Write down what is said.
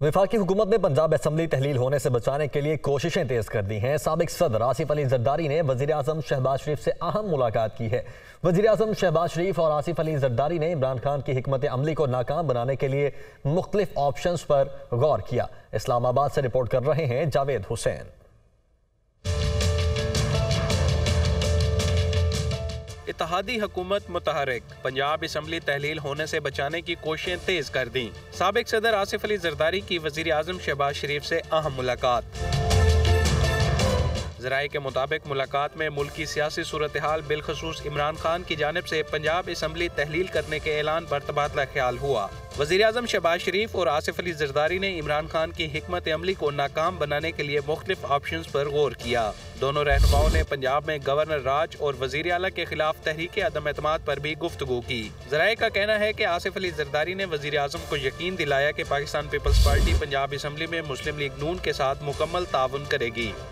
वफाकी हुकूमत ने पंजाब असम्बली तहलील होने से बचाने के लिए कोशिशें तेज कर दी हैं। साबिक सदर आसिफ अली जरदारी ने वज़ीर आज़म शहबाज शरीफ से अहम मुलाकात की है। वज़ीर आज़म शहबाज शरीफ और आसिफ अली जरदारी ने इमरान खान की हिकमत अमली को नाकाम बनाने के लिए मुख्तलिफ ऑप्शंस पर गौर किया। इस्लामाबाद से रिपोर्ट कर रहे हैं जावेद हुसैन। इत्तेहादी हुकूमत मुतहरिक, पंजाब असम्बली तहलील होने से बचाने की कोशिशें तेज कर दी। साबिक सदर आसिफ अली जरदारी की वज़ीर आज़म शहबाज शरीफ से अहम मुलाकात। ज़राए के मुताबिक मुलाकात में मुल्क की सियासी सूरत हाल बिलखसूस इमरान खान की जानिब से पंजाब असम्बली तहलील करने के ऐलान पर तबादला ख्याल हुआ। वज़ीर आज़म शहबाज शरीफ और आसिफ अली जरदारी ने इमरान खान की हिकमत अमली को नाकाम बनाने के लिए मुख्तलिफ ऑप्शंस पर गौर किया। दोनों रहनुमाओं ने पंजाब में गवर्नर राज और वज़ीर आला के खिलाफ तहरीक अदम एतमाद पर भी गुफ्तगू की। ज़राए का कहना है कि आसिफ अली जरदारी ने वज़ीर आज़म को यकीन दिलाया कि पाकिस्तान पीपल्स पार्टी पंजाब असम्बली में मुस्लिम लीग नून के साथ मुकम्मल ताउन करेगी।